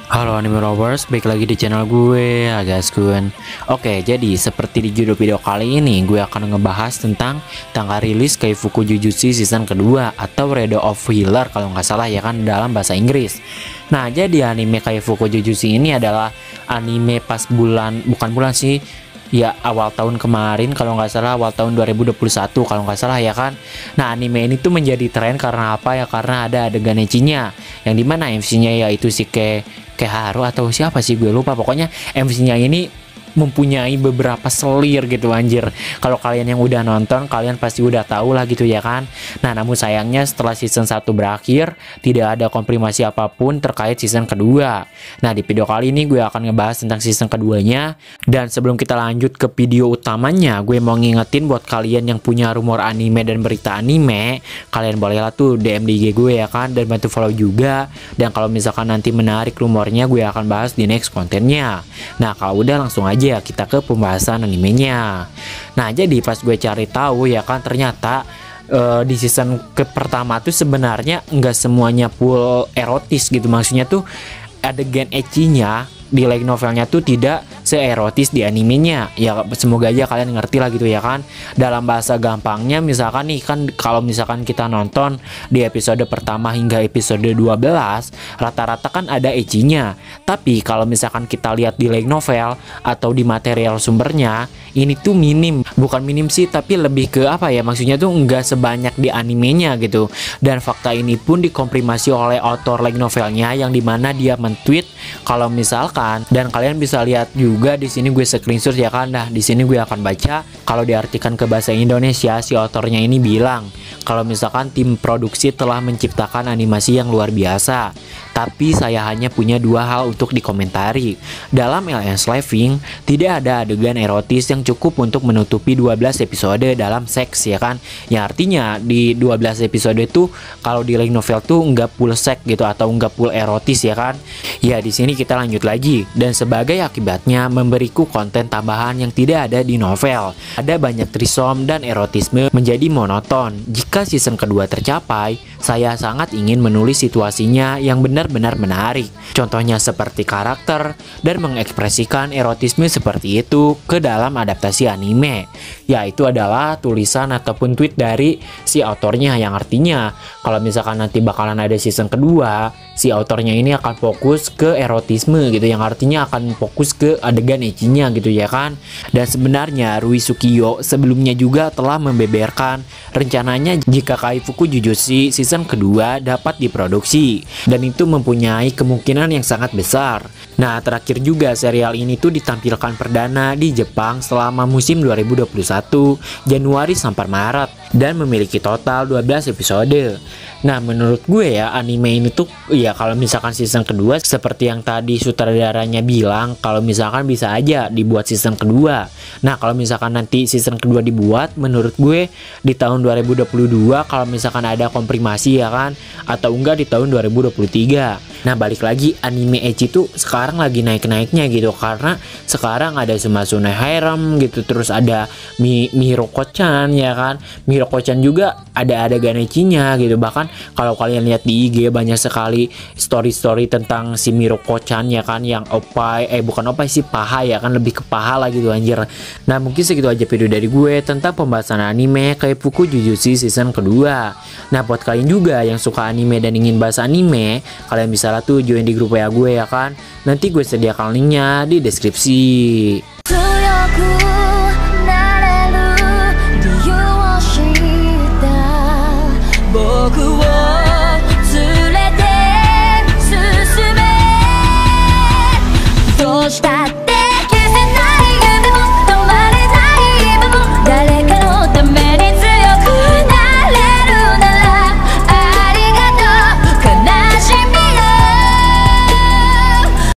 Halo anime lovers, balik lagi di channel gue, Agaskun. Oke, jadi seperti di judul video kali ini, gue akan ngebahas tentang tanggal rilis Kaifuku Jujutsu season kedua atau Redo of Healer kalau nggak salah ya kan dalam bahasa Inggris. Nah, jadi anime Kaifuku Jujutsu ini adalah anime pas bukan bulan sih, ya awal tahun kemarin kalau nggak salah, awal tahun 2021 kalau nggak salah ya kan. Nah, anime ini tuh menjadi tren karena apa ya, karena ada adegan ecchinya yang dimana MC-nya yaitu si Keharu atau siapa sih gue lupa, pokoknya MC-nya ini mempunyai beberapa selir gitu anjir. Kalau kalian yang udah nonton, kalian pasti udah tahu lah gitu ya kan. Nah, namun sayangnya setelah season 1 berakhir, tidak ada konfirmasi apapun terkait season kedua. Nah, di video kali ini gue akan ngebahas tentang season keduanya. Dan sebelum kita lanjut ke video utamanya, gue mau ngingetin buat kalian yang punya rumor anime dan berita anime, kalian bolehlah tuh DM di IG gue ya kan, dan bantu follow juga. Dan kalau misalkan nanti menarik rumornya, gue akan bahas di next kontennya. Nah, kalau udah langsung aja kita ke pembahasan animenya. Nah, jadi pas gue cari tahu ya kan, ternyata di season pertama tuh sebenarnya nggak semuanya full erotis gitu. Maksudnya tuh adegan ecchinya di light novelnya tuh tidak seerotis di animenya. Ya semoga aja kalian ngerti lah gitu ya kan. Dalam bahasa gampangnya, misalkan nih kan, kalau misalkan kita nonton di episode pertama hingga episode 12 rata-rata kan ada ecchinya. Tapi kalau misalkan kita lihat di light novel atau di material sumbernya, ini tuh minim. Bukan minim sih, tapi lebih ke apa ya, maksudnya tuh nggak sebanyak di animenya gitu. Dan fakta ini pun dikonfirmasi oleh author light novelnya, yang dimana dia men-tweet kalau misalkan, dan kalian bisa lihat juga di sini gue screenshot ya kan. Nah, di sini gue akan baca. Kalau diartikan ke bahasa Indonesia, si autornya ini bilang kalau misalkan tim produksi telah menciptakan animasi yang luar biasa, tapi saya hanya punya dua hal untuk dikomentari. Dalam LS Living tidak ada adegan erotis yang cukup untuk menutupi 12 episode dalam seks ya kan. Yang artinya di 12 episode itu kalau di light novel tuh nggak full seks gitu, atau nggak full erotis ya kan. Ya, di sini kita lanjut lagi. Dan sebagai akibatnya memberiku konten tambahan yang tidak ada di novel. Ada banyak trisom dan erotisme menjadi monoton. Jika season kedua tercapai, saya sangat ingin menulis situasinya yang benar-benar menarik. Contohnya seperti karakter, dan mengekspresikan erotisme seperti itu ke dalam adaptasi anime. Yaitu adalah tulisan ataupun tweet dari si autornya, yang artinya kalau misalkan nanti bakalan ada season kedua, si autornya ini akan fokus ke erotisme gitu, yang artinya akan fokus ke adegan ecchinya gitu ya kan. Dan sebenarnya Rui Sukiyo sebelumnya juga telah membeberkan rencananya jika Kaifuku Jujutsu season kedua dapat diproduksi, dan itu mempunyai kemungkinan yang sangat besar. Nah, terakhir juga serial ini tuh ditampilkan perdana di Jepang selama musim 2021 Januari sampai Maret, dan memiliki total 12 episode. Nah, menurut gue ya, anime ini tuh ya kalau misalkan season kedua seperti yang tadi sutradaranya bilang, kalau misalkan bisa aja dibuat season kedua. Nah, kalau misalkan nanti season kedua dibuat, menurut gue di tahun 2022 kalau misalkan ada konfirmasi ya kan, atau enggak di tahun 2023. Nah, balik lagi, anime ecchi tuh sekarang lagi naik-naiknya gitu, karena sekarang ada Sumasune Harem gitu, terus ada Miroko-chan ya kan. Miroko-chan juga ada adegan ecchinya gitu. Bahkan kalau kalian lihat di IG banyak sekali story-story tentang si Miroko-chan ya kan, yang opai, bukan opai sih, paha ya kan, lebih ke paha lah gitu anjir. Nah, mungkin segitu aja video dari gue tentang pembahasan anime Kaifuku Jujutsu season kedua. Nah, buat kalian juga yang suka anime dan ingin bahas anime, kalian bisa lah tuh join di grup WA gue ya kan. Nanti gue sediakan linknya di deskripsi.